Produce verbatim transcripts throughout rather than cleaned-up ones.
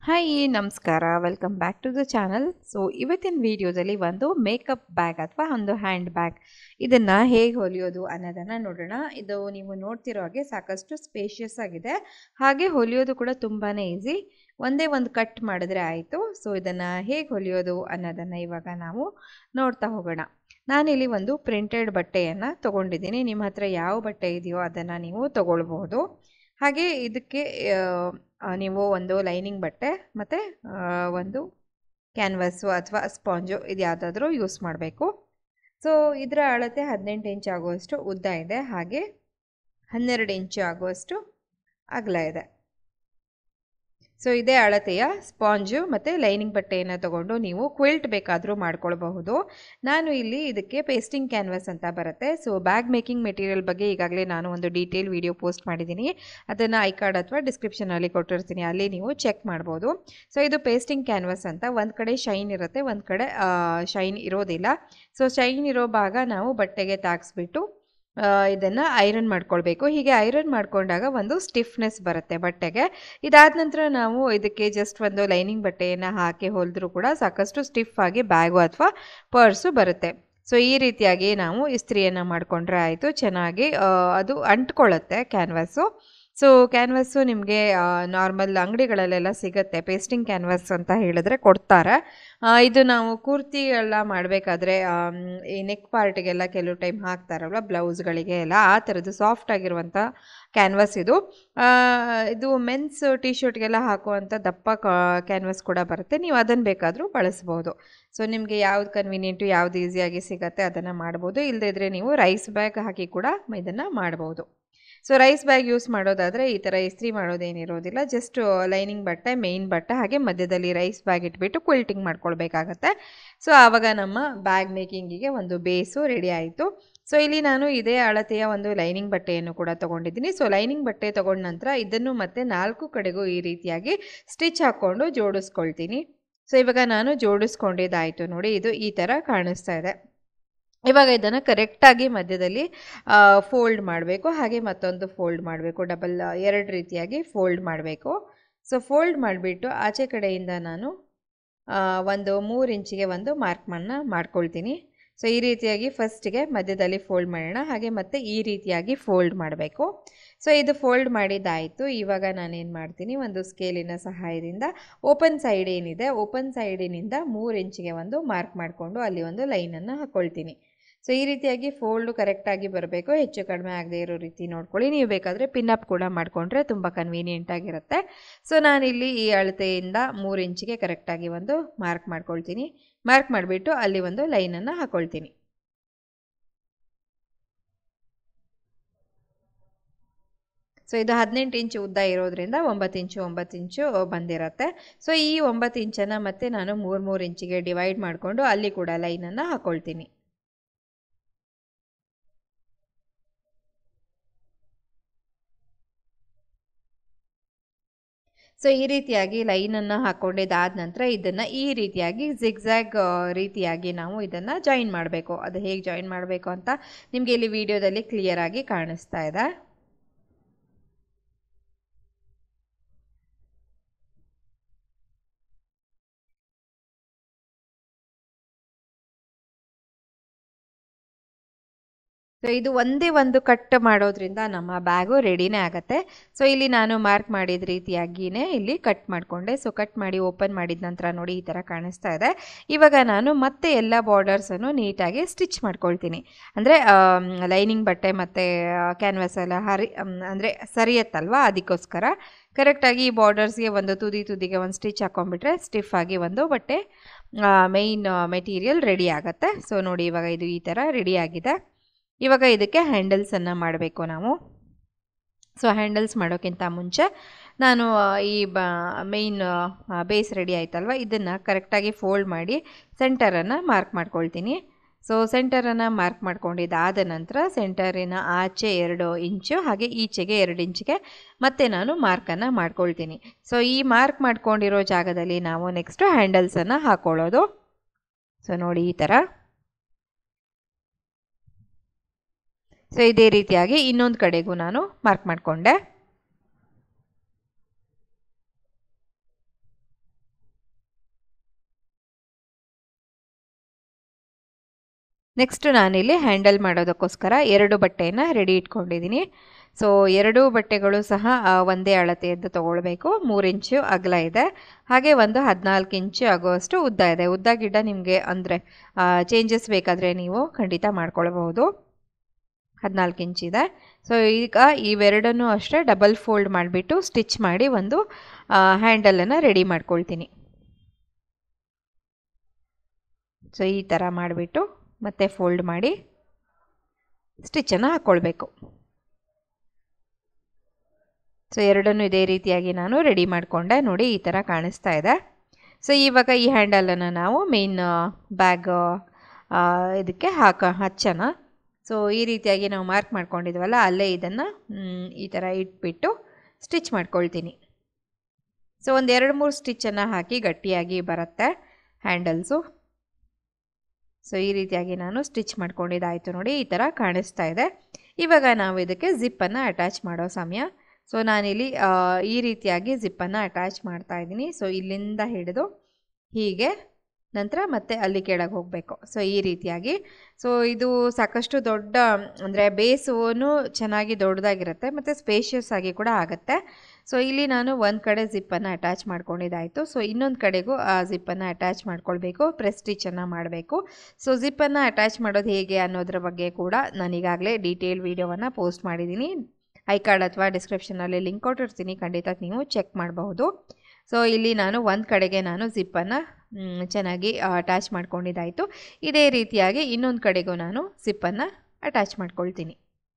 Hi ನಮಸ್ಕಾರ welcome back to the channel. So ಇವತ್ತಿನ ವಿಡಿಯೋದಲ್ಲಿ ಒಂದು ಮೇಕಪ್ ಬ್ಯಾಗ್ ಅಥವಾ ಒಂದು ಹ್ಯಾಂಡ್ ಬ್ಯಾಗ್ ಇದನ್ನು ಹೇಗೆ ಹೊಲಿಯೋದು ಅನ್ನೋದನ್ನು ನೋಡೋಣ. ಇದು ನೀವು ನೋಡ್ತಿರೋ ಹಾಗೆ ಸಾಕಷ್ಟು ಸ್ಪೇಷಿಯಸ್ ಆಗಿದೆ, ಹಾಗೆ ಹೊಲಿಯೋದು ಕೂಡ ತುಂಬಾ ಈಸಿ. ಒಂದೇ ಒಂದು ಕಟ್ ಮಾಡಿದ್ರೆ ಆಯಿತು. ಸೊ ಇದನ್ನು ಹೇಗೆ ಹೊಲಿಯೋದು ಅನ್ನೋದನ್ನು ಇವಾಗ ನಾವು ನೋಡ್ತಾ ಹೋಗೋಣ. ನಾನಿಲ್ಲಿ ಒಂದು ಪ್ರಿಂಟೆಡ್ ಬಟ್ಟೆಯನ್ನು ತೊಗೊಂಡಿದ್ದೀನಿ. ನಿಮ್ಮ ಹತ್ರ ಯಾವ ಬಟ್ಟೆ ಇದೆಯೋ ಅದನ್ನು ನೀವು ತೊಗೊಳ್ಬಹುದು. ಹಾಗೆ ಇದಕ್ಕೆ ನೀವು ಒಂದು ಲೈನಿಂಗ್ ಬಟ್ಟೆ ಮತ್ತು ಒಂದು ಕ್ಯಾನ್ವಾಸು ಅಥವಾ ಸ್ಪಾಂಜು ಇದು ಯಾವುದಾದ್ರೂ ಯೂಸ್ ಮಾಡಬೇಕು. ಸೊ ಇದರ ಅಳತೆ ಹದಿನೆಂಟು ಇಂಚ್ ಆಗುವಷ್ಟು ಉದ್ದ ಇದೆ, ಹಾಗೆ ಹನ್ನೆರಡು ಇಂಚು ಆಗುವಷ್ಟು ಅಗಲ ಇದೆ. ಸೊ ಇದೇ ಅಳತೆಯ ಸ್ಪಾಂಜು ಮತ್ತು ಲೈನಿಂಗ್ ಬಟ್ಟೆಯನ್ನು ತಗೊಂಡು ನೀವು ಕ್ವಿಲ್ಟ್ ಬೇಕಾದರೂ ಮಾಡ್ಕೊಳ್ಬಹುದು. ನಾನು ಇಲ್ಲಿ ಇದಕ್ಕೆ ಪೇಸ್ಟಿಂಗ್ ಕ್ಯಾನ್ವಾಸ್ ಅಂತ ಬರುತ್ತೆ. ಸೊ ಬ್ಯಾಗ್ ಮೇಕಿಂಗ್ ಮೆಟೀರಿಯಲ್ ಬಗ್ಗೆ ಈಗಾಗಲೇ ನಾನು ಒಂದು ಡೀಟೇಲ್ ವಿಡಿಯೋ ಪೋಸ್ಟ್ ಮಾಡಿದ್ದೀನಿ, ಅದನ್ನು ಐ ಕಾರ್ಡ್ ಅಥವಾ ಡಿಸ್ಕ್ರಿಪ್ಷನಲ್ಲಿ ಕೊಟ್ಟಿರ್ತೀನಿ, ಅಲ್ಲಿ ನೀವು ಚೆಕ್ ಮಾಡ್ಬೋದು. ಸೊ ಇದು ಪೇಸ್ಟಿಂಗ್ ಕ್ಯಾನ್ವಾಸ್ ಅಂತ. ಒಂದು ಕಡೆ ಶೈನ್ ಇರುತ್ತೆ, ಒಂದು ಕಡೆ ಶೈನ್ ಇರೋದಿಲ್ಲ. ಸೊ ಶೈನ್ ಇರೋ ಭಾಗ ನಾವು ಬಟ್ಟೆಗೆ ತಾಗಿಸ್ಬಿಟ್ಟು ಇದನ್ನು ಐರನ್ ಮಾಡ್ಕೊಳ್ಬೇಕು. ಹೀಗೆ ಐರನ್ ಮಾಡ್ಕೊಂಡಾಗ ಒಂದು ಸ್ಟಿಫ್ನೆಸ್ ಬರುತ್ತೆ ಬಟ್ಟೆಗೆ. ಇದಾದ ನಂತರ ನಾವು ಇದಕ್ಕೆ ಜಸ್ಟ್ ಒಂದು ಲೈನಿಂಗ್ ಬಟ್ಟೆಯನ್ನು ಹಾಕಿ ಹೊಲಿದ್ರೂ ಕೂಡ ಸಾಕಷ್ಟು ಸ್ಟಿಫ್ ಆಗಿ ಬ್ಯಾಗು ಅಥವಾ ಪರ್ಸು ಬರುತ್ತೆ. ಸೊ ಈ ರೀತಿಯಾಗಿ ನಾವು ಇಸ್ತ್ರಿಯನ್ನು ಮಾಡಿಕೊಂಡ್ರೆ ಆಯಿತು, ಚೆನ್ನಾಗಿ ಅದು ಅಂಟ್ಕೊಳ್ಳುತ್ತೆ ಕ್ಯಾನ್ವಾಸು. ಸೊ ಕ್ಯಾನ್ವಾಸು ನಿಮಗೆ ನಾರ್ಮಲ್ ಅಂಗಡಿಗಳಲ್ಲೆಲ್ಲ ಸಿಗುತ್ತೆ, ಪೇಸ್ಟಿಂಗ್ ಕ್ಯಾನ್ವಾಸ್ ಅಂತ ಹೇಳಿದ್ರೆ ಕೊಡ್ತಾರೆ. ಇದು ನಾವು ಕುರ್ತಿ ಎಲ್ಲ ಮಾಡಬೇಕಾದ್ರೆ ಈ ನೆಕ್ ಪಾರ್ಟಿಗೆಲ್ಲ ಕೆಲವು ಟೈಮ್ ಹಾಕ್ತಾರಲ್ವ, ಬ್ಲೌಸ್ಗಳಿಗೆ ಎಲ್ಲ, ಆ ಥರದ್ದು ಸಾಫ್ಟ್ ಆಗಿರುವಂಥ ಕ್ಯಾನ್ವಾಸ್ ಇದು. ಇದು ಮೆನ್ಸ್ ಟಿ ಶರ್ಟ್ಗೆಲ್ಲ ಹಾಕುವಂಥ ದಪ್ಪ ಕ್ಯಾನ್ವಾಸ್ ಕೂಡ ಬರುತ್ತೆ, ನೀವು ಅದನ್ನು ಬೇಕಾದರೂ ಬಳಸ್ಬೋದು. ಸೊ ನಿಮಗೆ ಯಾವ್ದು ಕನ್ವೀನಿಯೆಂಟು, ಯಾವ್ದು ಈಸಿಯಾಗಿ ಸಿಗುತ್ತೆ ಅದನ್ನು ಮಾಡ್ಬೋದು. ಇಲ್ಲದೇ ಇದ್ದರೆ ನೀವು ರೈಸ್ ಬ್ಯಾಗ್ ಹಾಕಿ ಕೂಡ ಇದನ್ನು ಮಾಡ್ಬೋದು. ಸೊ ರೈಸ್ ಬ್ಯಾಗ್ ಯೂಸ್ ಮಾಡೋದಾದರೆ ಈ ಥರ ಇಸ್ತ್ರಿ ಮಾಡೋದೇನಿರೋದಿಲ್ಲ, ಜಸ್ಟ್ ಲೈನಿಂಗ್ ಬಟ್ಟೆ, ಮೇಯ್ನ್ ಬಟ್ಟೆ, ಹಾಗೆ ಮಧ್ಯದಲ್ಲಿ ರೈಸ್ ಬ್ಯಾಗ್ ಇಟ್ಬಿಟ್ಟು ಕ್ವಿಲ್ಟಿಂಗ್ ಮಾಡ್ಕೊಳ್ಬೇಕಾಗತ್ತೆ. ಸೊ ಆವಾಗ ನಮ್ಮ ಬ್ಯಾಗ್ ಮೇಕಿಂಗಿಗೆ ಒಂದು ಬೇಸು ರೆಡಿ ಆಯಿತು. ಸೊ ಇಲ್ಲಿ ನಾನು ಇದೇ ಅಳತೆಯ ಒಂದು ಲೈನಿಂಗ್ ಬಟ್ಟೆಯನ್ನು ಕೂಡ ತೊಗೊಂಡಿದ್ದೀನಿ. ಸೊ ಲೈನಿಂಗ್ ಬಟ್ಟೆ ತೊಗೊಂಡ ನಂತರ ಇದನ್ನು ಮತ್ತೆ ನಾಲ್ಕು ಕಡೆಗೂ ಈ ರೀತಿಯಾಗಿ ಸ್ಟಿಚ್ ಹಾಕ್ಕೊಂಡು ಜೋಡಿಸ್ಕೊಳ್ತೀನಿ. ಸೊ ಇವಾಗ ನಾನು ಜೋಡಿಸ್ಕೊಂಡಿದ್ದಾಯಿತು ನೋಡಿ, ಇದು ಈ ಥರ ಕಾಣಿಸ್ತಾ ಇದೆ. ಇವಾಗ ಇದನ್ನು ಕರೆಕ್ಟಾಗಿ ಮಧ್ಯದಲ್ಲಿ ಫೋಲ್ಡ್ ಮಾಡಬೇಕು, ಹಾಗೆ ಮತ್ತೊಂದು ಫೋಲ್ಡ್ ಮಾಡಬೇಕು, ಡಬಲ್ ಎರಡು ರೀತಿಯಾಗಿ ಫೋಲ್ಡ್ ಮಾಡಬೇಕು. ಸೊ ಫೋಲ್ಡ್ ಮಾಡಿಬಿಟ್ಟು ಆಚೆ ಕಡೆಯಿಂದ ನಾನು ಒಂದು ಮೂರು ಇಂಚಿಗೆ ಒಂದು ಮಾರ್ಕ್ಮನ್ನು ಮಾಡ್ಕೊಳ್ತೀನಿ. ಸೊ ಈ ರೀತಿಯಾಗಿ ಫಸ್ಟಿಗೆ ಮಧ್ಯದಲ್ಲಿ ಫೋಲ್ಡ್ ಮಾಡೋಣ, ಹಾಗೆ ಮತ್ತೆ ಈ ರೀತಿಯಾಗಿ ಫೋಲ್ಡ್ ಮಾಡಬೇಕು. ಸೊ ಇದು ಫೋಲ್ಡ್ ಮಾಡಿದ್ದಾಯಿತು. ಇವಾಗ ನಾನೇನು ಮಾಡ್ತೀನಿ, ಒಂದು ಸ್ಕೇಲಿನ ಸಹಾಯದಿಂದ ಓಪನ್ ಸೈಡ್ ಏನಿದೆ, ಓಪನ್ ಸೈಡಿನಿಂದ ಮೂರು ಇಂಚಿಗೆ ಒಂದು ಮಾರ್ಕ್ ಮಾಡಿಕೊಂಡು ಅಲ್ಲಿ ಒಂದು ಲೈನನ್ನು ಹಾಕ್ಕೊಳ್ತೀನಿ. ಸೊ ಈ ರೀತಿಯಾಗಿ ಫೋಲ್ಡು ಕರೆಕ್ಟಾಗಿ ಬರಬೇಕು, ಹೆಚ್ಚು ಕಡಿಮೆ ಆಗದೆ ಇರೋ ರೀತಿ ನೋಡ್ಕೊಳ್ಳಿ. ನೀವು ಬೇಕಾದರೆ ಪಿನ್ಅಪ್ ಕೂಡ ಮಾಡಿಕೊಂಡ್ರೆ ತುಂಬ ಕನ್ವೀನಿಯೆಂಟ್ ಆಗಿರುತ್ತೆ. ಸೊ ನಾನಿಲ್ಲಿ ಈ ಅಳತೆಯಿಂದ ಮೂರು ಇಂಚಿಗೆ ಕರೆಕ್ಟಾಗಿ ಒಂದು ಮಾರ್ಕ್ ಮಾಡ್ಕೊಳ್ತೀನಿ. ಮಾರ್ಕ್ ಮಾಡಿಬಿಟ್ಟು ಅಲ್ಲಿ ಒಂದು ಲೈನನ್ನು ಹಾಕ್ಕೊಳ್ತೀನಿ. ಸೊ ಇದು ಹದಿನೆಂಟು ಇಂಚು ಉದ್ದ ಇರೋದ್ರಿಂದ ಒಂಬತ್ತು ಇಂಚು ಒಂಬತ್ತು ಇಂಚು ಬಂದಿರುತ್ತೆ. ಸೊ ಈ ಒಂಬತ್ತು ಇಂಚನ್ನು ಮತ್ತೆ ನಾನು ಮೂರು ಮೂರು ಇಂಚಿಗೆ ಡಿವೈಡ್ ಮಾಡಿಕೊಂಡು ಅಲ್ಲಿ ಕೂಡ ಲೈನನ್ನು ಹಾಕ್ಕೊಳ್ತೀನಿ. ಸೊ ಈ ರೀತಿಯಾಗಿ ಲೈನನ್ನು ಹಾಕ್ಕೊಂಡಿದ್ದಾದ ನಂತರ ಇದನ್ನು ಈ ರೀತಿಯಾಗಿ ಜಿಗ್ಜ್ಯಾಗ್ ರೀತಿಯಾಗಿ ನಾವು ಇದನ್ನು ಜಾಯಿನ್ ಮಾಡಬೇಕು. ಅದು ಹೇಗೆ ಜಾಯಿನ್ ಮಾಡಬೇಕು ಅಂತ ನಿಮಗೆ ಇಲ್ಲಿ ವಿಡಿಯೋದಲ್ಲಿ ಕ್ಲಿಯರಾಗಿ ಕಾಣಿಸ್ತಾ ಇದೆ. ಸೊ ಇದು ಒಂದೇ ಒಂದು ಕಟ್ ಮಾಡೋದ್ರಿಂದ ನಮ್ಮ ಬ್ಯಾಗು ರೆಡಿನೇ ಆಗುತ್ತೆ. ಸೊ ಇಲ್ಲಿ ನಾನು ಮಾರ್ಕ್ ಮಾಡಿದ ರೀತಿಯಾಗಿಯೇ ಇಲ್ಲಿ ಕಟ್ ಮಾಡಿಕೊಂಡೆ. ಸೊ ಕಟ್ ಮಾಡಿ ಓಪನ್ ಮಾಡಿದ ನಂತರ ನೋಡಿ ಈ ಥರ ಕಾಣಿಸ್ತಾ ಇದೆ. ಇವಾಗ ನಾನು ಮತ್ತೆ ಎಲ್ಲ ಬಾರ್ಡರ್ಸನ್ನು ನೀಟಾಗಿ ಸ್ಟಿಚ್ ಮಾಡ್ಕೊಳ್ತೀನಿ. ಅಂದರೆ ಲೈನಿಂಗ್ ಬಟ್ಟೆ ಮತ್ತು ಕ್ಯಾನ್ವಾಸ್ ಎಲ್ಲ ಹರಿ ಅಂದರೆ ಸರಿಯತ್ತಲ್ವ, ಅದಕ್ಕೋಸ್ಕರ ಕರೆಕ್ಟಾಗಿ ಈ ಬಾರ್ಡರ್ಸ್ಗೆ ಒಂದು ತುದಿ ತುದಿಗೆ ಒಂದು ಸ್ಟಿಚ್ ಹಾಕ್ಕೊಂಡ್ಬಿಟ್ರೆ ಸ್ಟಿಫ್ ಆಗಿ ಒಂದು ಬಟ್ಟೆ ಮೇಯ್ನ್ ಮೆಟೀರಿಯಲ್ ರೆಡಿ ಆಗುತ್ತೆ. ಸೊ ನೋಡಿ ಇವಾಗ ಇದು ಈ ಥರ ರೆಡಿ ಆಗಿದೆ. ಇವಾಗ ಇದಕ್ಕೆ ಹ್ಯಾಂಡಲ್ಸನ್ನು ಮಾಡಬೇಕು ನಾವು. ಸೊ ಹ್ಯಾಂಡಲ್ಸ್ ಮಾಡೋಕ್ಕಿಂತ ಮುಂಚೆ ನಾನು ಈ ಬ ಮೇಯ್ನ್ ಬೇಸ್ ರೆಡಿ ಆಯ್ತಲ್ವ, ಇದನ್ನು ಕರೆಕ್ಟಾಗಿ ಫೋಲ್ಡ್ ಮಾಡಿ ಸೆಂಟರನ್ನು ಮಾರ್ಕ್ ಮಾಡ್ಕೊಳ್ತೀನಿ. ಸೊ ಸೆಂಟರನ್ನು ಮಾರ್ಕ್ ಮಾಡ್ಕೊಂಡಿದ್ದಾದ ನಂತರ ಸೆಂಟರಿನ ಆಚೆ ಎರಡು ಇಂಚು ಹಾಗೆ ಈಚೆಗೆ ಎರಡು ಇಂಚಿಗೆ ಮತ್ತೆ ನಾನು ಮಾರ್ಕನ್ನು ಮಾಡ್ಕೊಳ್ತೀನಿ. ಸೊ ಈ ಮಾರ್ಕ್ ಮಾಡ್ಕೊಂಡಿರೋ ಜಾಗದಲ್ಲಿ ನಾವು ನೆಕ್ಸ್ಟು ಹ್ಯಾಂಡಲ್ಸನ್ನು ಹಾಕ್ಕೊಳ್ಳೋದು. ಸೊ ನೋಡಿ ಈ ಥರ. ಸೊ ಇದೇ ರೀತಿಯಾಗಿ ಇನ್ನೊಂದು ಕಡೆಗೂ ನಾನು ಮಾರ್ಕ್ ಮಾಡಿಕೊಂಡೆ. ನೆಕ್ಸ್ಟ್ ನಾನಿಲ್ಲಿ ಹ್ಯಾಂಡಲ್ ಮಾಡೋದಕ್ಕೋಸ್ಕರ ಎರಡು ಬಟ್ಟೆಯನ್ನು ರೆಡಿ ಇಟ್ಕೊಂಡಿದ್ದೀನಿ. ಸೊ ಎರಡೂ ಬಟ್ಟೆಗಳು ಸಹ ಒಂದೇ ಅಳತೆಯದ್ದು ತೊಗೊಳ್ಬೇಕು. ಮೂರು ಇಂಚು ಅಗಲ ಇದೆ, ಹಾಗೆ ಒಂದು ಹದಿನಾಲ್ಕು ಇಂಚು ಆಗುವಷ್ಟು ಉದ್ದ ಇದೆ. ಉದ್ದ ಗಿಡ್ಡ ನಿಮಗೆ ಅಂದರೆ ಚೇಂಜಸ್ ಬೇಕಾದರೆ ನೀವು ಖಂಡಿತ ಮಾಡ್ಕೊಳ್ಬಹುದು. ಹದಿನಾಲ್ಕು ಇಂಚಿದೆ. ಸೊ ಈಗ ಇವೆರಡನ್ನೂ ಅಷ್ಟೇ ಡಬಲ್ ಫೋಲ್ಡ್ ಮಾಡಿಬಿಟ್ಟು ಸ್ಟಿಚ್ ಮಾಡಿ ಒಂದು ಹ್ಯಾಂಡಲನ್ನು ರೆಡಿ ಮಾಡ್ಕೊಳ್ತೀನಿ. ಸೊ ಈ ಥರ ಮಾಡಿಬಿಟ್ಟು ಮತ್ತೆ ಫೋಲ್ಡ್ ಮಾಡಿ ಸ್ಟಿಚ್ಚನ್ನು ಹಾಕ್ಕೊಳ್ಬೇಕು. ಸೊ ಎರಡನ್ನೂ ಇದೇ ರೀತಿಯಾಗಿ ನಾನು ರೆಡಿ ಮಾಡಿಕೊಂಡೆ. ನೋಡಿ ಈ ಥರ ಕಾಣಿಸ್ತಾ ಇದೆ. ಸೊ ಇವಾಗ ಈ ಹ್ಯಾಂಡಲನ್ನು ನಾವು ಮೇನ್ ಬ್ಯಾಗ್ ಇದಕ್ಕೆ ಹಾಕ ಹಚ್ಚೋಣ. ಸೊ ಈ ರೀತಿಯಾಗಿ ನಾವು ಮಾರ್ಕ್ ಮಾಡ್ಕೊಂಡಿದ್ವಲ್ಲ ಅಲ್ಲೇ ಇದನ್ನು ಈ ಥರ ಇಟ್ಬಿಟ್ಟು ಸ್ಟಿಚ್ ಮಾಡ್ಕೊಳ್ತೀನಿ. ಸೊ ಒಂದು ಎರಡು ಮೂರು ಸ್ಟಿಚ್ಚನ್ನು ಹಾಕಿ ಗಟ್ಟಿಯಾಗಿ ಬರುತ್ತೆ ಹ್ಯಾಂಡಲ್ಸು. ಸೊ ಈ ರೀತಿಯಾಗಿ ನಾನು ಸ್ಟಿಚ್ ಮಾಡ್ಕೊಂಡಿದ್ದಾಯಿತು. ನೋಡಿ ಈ ಥರ ಕಾಣಿಸ್ತಾ ಇದೆ. ಇವಾಗ ನಾವು ಇದಕ್ಕೆ ಜಿಪ್ಪನ್ನು ಅಟ್ಯಾಚ್ ಮಾಡೋ ಸಮಯ. ಸೊ ನಾನಿಲ್ಲಿ ಈ ರೀತಿಯಾಗಿ ಜಿಪ್ಪನ್ನು ಅಟ್ಯಾಚ್ ಮಾಡ್ತಾ ಇದ್ದೀನಿ. ಸೊ ಇಲ್ಲಿಂದ ಹಿಡಿದು ಹೀಗೆ ನಂತರ ಮತ್ತೆ ಅಲ್ಲಿ ಕೆಳಗೆ ಹೋಗಬೇಕು. ಸೊ ಈ ರೀತಿಯಾಗಿ. ಸೊ ಇದು ಸಾಕಷ್ಟು ದೊಡ್ಡ ಅಂದರೆ ಬೇಸೂ ಚೆನ್ನಾಗಿ ದೊಡ್ಡದಾಗಿರುತ್ತೆ ಮತ್ತು ಸ್ಪೇಷಿಯಸ್ ಆಗಿ ಕೂಡ ಆಗುತ್ತೆ. ಸೊ ಇಲ್ಲಿ ನಾನು ಒಂದು ಕಡೆ ಜಿಪ್ಪನ್ನು ಅಟ್ಯಾಚ್ ಮಾಡ್ಕೊಂಡಿದ್ದಾಯಿತು. ಸೊ ಇನ್ನೊಂದು ಕಡೆಗೂ ಆ ಜಿಪ್ಪನ್ನು ಅಟ್ಯಾಚ್ ಮಾಡ್ಕೊಳ್ಬೇಕು, ಪ್ರೆಸ್ ಸ್ಟಿಚ್ಚನ್ನು ಮಾಡಬೇಕು. ಸೊ ಜಿಪ್ಪನ್ನು ಅಟ್ಯಾಚ್ ಮಾಡೋದು ಹೇಗೆ ಅನ್ನೋದ್ರ ಬಗ್ಗೆ ಕೂಡ ನಾನೀಗಾಗಲೇ ಡೀಟೇಲ್ ವೀಡಿಯೋವನ್ನು ಪೋಸ್ಟ್ ಮಾಡಿದ್ದೀನಿ. ಐ ಕಾರ್ಡ್ ಅಥವಾ ಡಿಸ್ಕ್ರಿಪ್ಷನಲ್ಲಿ ಲಿಂಕ್ ಕೊಟ್ಟಿರ್ತೀನಿ, ಖಂಡಿತ ನೀವು ಚೆಕ್ ಮಾಡಬಹುದು. ಸೊ ಇಲ್ಲಿ ನಾನು ಒಂದು ಕಡೆಗೆ ನಾನು ಜಿಪ್ಪನ್ನು ಚೆನ್ನಾಗಿ ಅಟ್ಯಾಚ್ ಮಾಡ್ಕೊಂಡಿದ್ದಾಯಿತು. ಇದೇ ರೀತಿಯಾಗಿ ಇನ್ನೊಂದು ಕಡೆಗೂ ನಾನು ಜಿಪ್ಪನ್ನು ಅಟ್ಯಾಚ್ ಮಾಡ್ಕೊಳ್ತೀನಿ.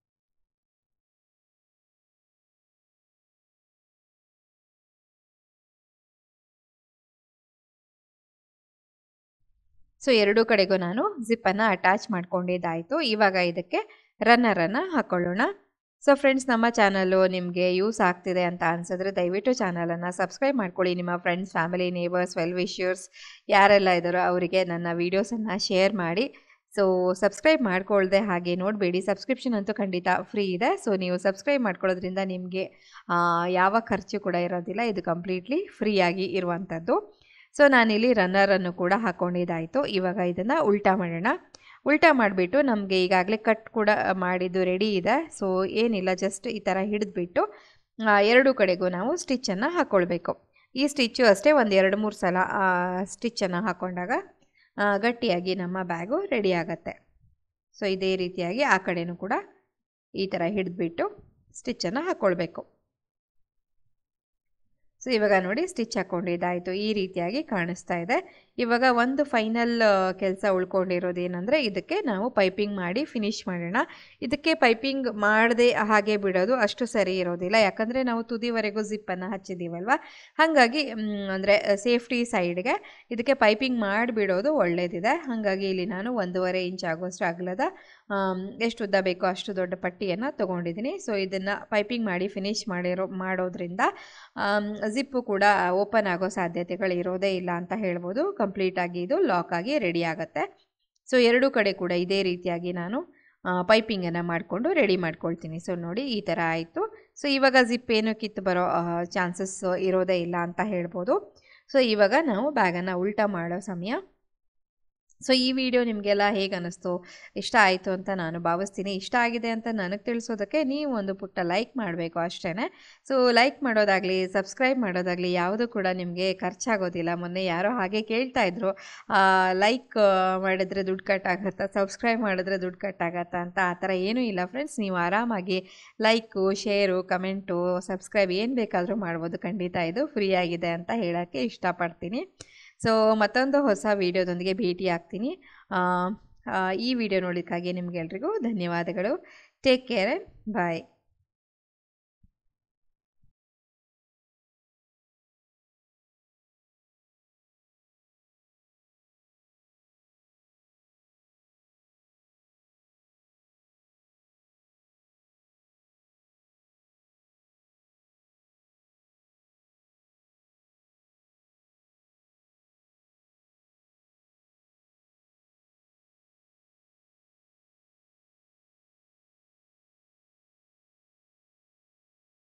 ಸೊ ಎರಡೂ ಕಡೆಗೂ ನಾನು ಜಿಪ್ಪನ್ನು ಅಟ್ಯಾಚ್ ಮಾಡ್ಕೊಂಡಿದ್ದಾಯಿತು. ಇವಾಗ ಇದಕ್ಕೆ ರನ್ನರನ್ನು ಹಾಕ್ಕೊಳ್ಳೋಣ. ಸೊ ಫ್ರೆಂಡ್ಸ್, ನಮ್ಮ ಚಾನಲ್ಲು ನಿಮಗೆ ಯೂಸ್ ಆಗ್ತಿದೆ ಅಂತ ಅನಿಸಿದ್ರೆ ದಯವಿಟ್ಟು ಚಾನಲನ್ನು ಸಬ್ಸ್ಕ್ರೈಬ್ ಮಾಡ್ಕೊಳ್ಳಿ. ನಿಮ್ಮ friends, family, neighbours, well wishers ಯಾರೆಲ್ಲ ಇದ್ದಾರೋ ಅವರಿಗೆ ನನ್ನ ವೀಡಿಯೋಸನ್ನು ಶೇರ್ ಮಾಡಿ. ಸೊ ಸಬ್ಸ್ಕ್ರೈಬ್ ಮಾಡ್ಕೊಳ್ಳದೆ ಹಾಗೆ ನೋಡಬೇಡಿ. ಸಬ್ಸ್ಕ್ರಿಪ್ಷನ್ ಅಂತೂ ಖಂಡಿತ ಫ್ರೀ ಇದೆ. ಸೊ ನೀವು ಸಬ್ಸ್ಕ್ರೈಬ್ ಮಾಡ್ಕೊಳ್ಳೋದ್ರಿಂದ ನಿಮಗೆ ಯಾವ ಖರ್ಚು ಕೂಡ ಇರೋದಿಲ್ಲ. ಇದು ಕಂಪ್ಲೀಟ್ಲಿ ಫ್ರೀಯಾಗಿ ಇರುವಂಥದ್ದು. ಸೊ ನಾನಿಲ್ಲಿ ರನ್ನರನ್ನು ಕೂಡ ಹಾಕ್ಕೊಂಡಿದ್ದಾಯಿತು. ಇವಾಗ ಇದನ್ನು ಉಲ್ಟಾ ಮಾಡೋಣ. ಉಲ್ಟಾ ಮಾಡಿಬಿಟ್ಟು ನಮಗೆ ಈಗಾಗಲೇ ಕಟ್ ಕೂಡ ಮಾಡಿದ್ದು ರೆಡಿ ಇದೆ. ಸೊ ಏನಿಲ್ಲ, ಜಸ್ಟ್ ಈ ಥರ ಹಿಡಿದ್ಬಿಟ್ಟು ಎರಡೂ ಕಡೆಗೂ ನಾವು ಸ್ಟಿಚ್ಚನ್ನು ಹಾಕ್ಕೊಳ್ಬೇಕು. ಈ ಸ್ಟಿಚ್ಚು ಅಷ್ಟೇ ಒಂದು ಎರಡು ಮೂರು ಸಲ ಸ್ಟಿಚ್ಚನ್ನು ಹಾಕ್ಕೊಂಡಾಗ ಗಟ್ಟಿಯಾಗಿ ನಮ್ಮ ಬ್ಯಾಗು ರೆಡಿ ಆಗುತ್ತೆ. ಸೊ ಇದೇ ರೀತಿಯಾಗಿ ಆ ಕಡೆನೂ ಕೂಡ ಈ ಥರ ಹಿಡಿದ್ಬಿಟ್ಟು ಸ್ಟಿಚ್ಚನ್ನು ಹಾಕ್ಕೊಳ್ಬೇಕು. ಸೊ ಇವಾಗ ನೋಡಿ ಸ್ಟಿಚ್ ಹಾಕ್ಕೊಂಡಿದ್ದಾಯಿತು. ಈ ರೀತಿಯಾಗಿ ಕಾಣಿಸ್ತಾ ಇದೆ. ಇವಾಗ ಒಂದು ಫೈನಲ್ ಕೆಲಸ ಉಳ್ಕೊಂಡಿರೋದು ಏನಂದರೆ ಇದಕ್ಕೆ ನಾವು ಪೈಪಿಂಗ್ ಮಾಡಿ ಫಿನಿಶ್ ಮಾಡೋಣ. ಇದಕ್ಕೆ ಪೈಪಿಂಗ್ ಮಾಡದೆ ಹಾಗೆ ಬಿಡೋದು ಅಷ್ಟು ಸರಿ ಇರೋದಿಲ್ಲ, ಯಾಕಂದರೆ ನಾವು ತುದಿವರೆಗೂ ಜಿಪ್ಪನ್ನು ಹಚ್ಚಿದ್ದೀವಲ್ವ. ಹಾಗಾಗಿ ಅಂದರೆ ಸೇಫ್ಟಿ ಸೈಡ್ಗೆ ಇದಕ್ಕೆ ಪೈಪಿಂಗ್ ಮಾಡಿಬಿಡೋದು ಒಳ್ಳೆಯದಿದೆ. ಹಾಗಾಗಿ ಇಲ್ಲಿ ನಾನು ಒಂದೂವರೆ ಇಂಚ್ ಆಗುವಷ್ಟು ಅಗಲದ ಎಷ್ಟು ಉದ್ದ ಬೇಕೋ ಅಷ್ಟು ದೊಡ್ಡ ಪಟ್ಟಿಯನ್ನು ತೊಗೊಂಡಿದ್ದೀನಿ. ಸೊ ಇದನ್ನು ಪೈಪಿಂಗ್ ಮಾಡಿ ಫಿನಿಶ್ ಮಾಡಿರೋ ಮಾಡೋದ್ರಿಂದ ಜಿಪ್ಪು ಕೂಡ ಓಪನ್ ಆಗೋ ಸಾಧ್ಯತೆಗಳು ಇರೋದೇ ಇಲ್ಲ ಅಂತ ಹೇಳ್ಬೋದು. ಕಂಪ್ಲೀಟಾಗಿ ಇದು ಲಾಕ್ ಆಗಿ ರೆಡಿ ಆಗುತ್ತೆ. ಸೊ ಎರಡೂ ಕಡೆ ಕೂಡ ಇದೇ ರೀತಿಯಾಗಿ ನಾನು ಪೈಪಿಂಗನ್ನು ಮಾಡಿಕೊಂಡು ರೆಡಿ ಮಾಡ್ಕೊಳ್ತೀನಿ. ಸೊ ನೋಡಿ ಈ ಥರ ಆಯಿತು. ಸೊ ಇವಾಗ ಜಿಪ್ ಏನು ಕಿತ್ತು ಬರೋ ಚಾನ್ಸಸ್ ಇರೋದೇ ಇಲ್ಲ ಅಂತ ಹೇಳ್ಬೋದು. ಸೊ ಇವಾಗ ನಾವು ಬ್ಯಾಗನ್ನು ಉಲ್ಟಾ ಮಾಡೋ ಸಮಯ. ಸೊ ಈ ವಿಡಿಯೋ ನಿಮಗೆಲ್ಲ ಹೇಗೆ ಅನ್ನಿಸ್ತು, ಇಷ್ಟ ಆಯಿತು ಅಂತ ನಾನು ಭಾವಿಸ್ತೀನಿ. ಇಷ್ಟ ಆಗಿದೆ ಅಂತ ನನಗೆ ತಿಳಿಸೋದಕ್ಕೆ ನೀವು ಒಂದು ಪುಟ್ಟ ಲೈಕ್ ಮಾಡಬೇಕು ಅಷ್ಟೇ. ಸೊ ಲೈಕ್ ಮಾಡೋದಾಗಲಿ ಸಬ್ಸ್ಕ್ರೈಬ್ ಮಾಡೋದಾಗಲಿ ಯಾವುದೂ ಕೂಡ ನಿಮಗೆ ಖರ್ಚಾಗೋದಿಲ್ಲ. ಮೊನ್ನೆ ಯಾರೋ ಹಾಗೆ ಕೇಳ್ತಾ ಇದ್ರು, ಲೈಕ್ ಮಾಡಿದ್ರೆ ದುಡ್ಡು ಕಟ್ಟಾಗತ್ತಾ, ಸಬ್ಸ್ಕ್ರೈಬ್ ಮಾಡಿದ್ರೆ ದುಡ್ಡು ಕಟ್ಟಾಗತ್ತಾ ಅಂತ. ಆ ಥರ ಏನೂ ಇಲ್ಲ ಫ್ರೆಂಡ್ಸ್. ನೀವು ಆರಾಮಾಗಿ ಲೈಕು, ಶೇರು, ಕಮೆಂಟು, ಸಬ್ಸ್ಕ್ರೈಬ್ ಏನು ಬೇಕಾದರೂ ಮಾಡ್ಬೋದು. ಖಂಡಿತ ಇದು ಫ್ರೀ ಆಗಿದೆ ಅಂತ ಹೇಳೋಕ್ಕೆ ಇಷ್ಟಪಡ್ತೀನಿ. ಸೊ ಮತ್ತೊಂದು ಹೊಸ ವೀಡಿಯೋದೊಂದಿಗೆ ಭೇಟಿ ಆಗ್ತೀನಿ. ಈ ವಿಡಿಯೋ ನೋಡೋದಕ್ಕಾಗಿ ನಿಮಗೆಲ್ರಿಗೂ ಧನ್ಯವಾದಗಳು. ಟೇಕ್ ಕೇರ್, ಬಾಯ್.